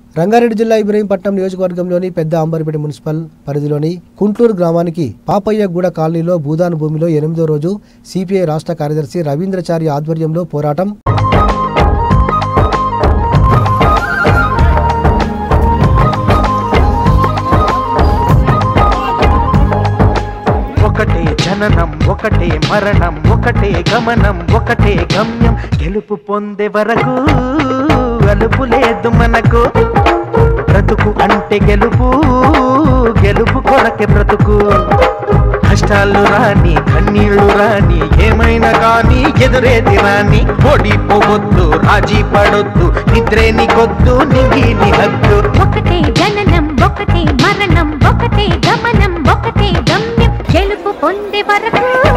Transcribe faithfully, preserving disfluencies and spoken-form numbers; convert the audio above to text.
రంగారెడ్డి జిల్లా ఇబ్రహీంపట్నం నియోజకవర్గంలోని పెద్ద అంబర్పేట మున్సిపల్ పరిధిలోని కుంట్లూరు గ్రామానికి పాపయ్యగూడ కాలనీలో భూదాన్ భూమిలో ఎనిమిదో రోజు సిపిఐ రాష్ట్ర కార్యదర్శి రవీంద్రచారి ఆధ్వర్యంలో పోరాటం. ఒకటే జననం ఒకటే మరణం ఒకటే గమనం ఒకటే గమ్యం గెలుపు పొందే వరకు అలుపు లేదు మనకు. బ్రతుకు అంటే గెలుపు, గెలుపు కొరకే బ్రతుకు. కష్టాలు రాని కన్నీళ్లు రాని ఏమైనా కానీ ఎదురేది రాని. ఓడిపోవద్దు రాజీ పడొద్దు నిద్రే నీకొద్దు నింగి నీ హద్దు. ఒకటే జననం ఒకటే మరణం ఒకటే గమనం ఒకటే గమ్యం గెలుపు పొందే వరకు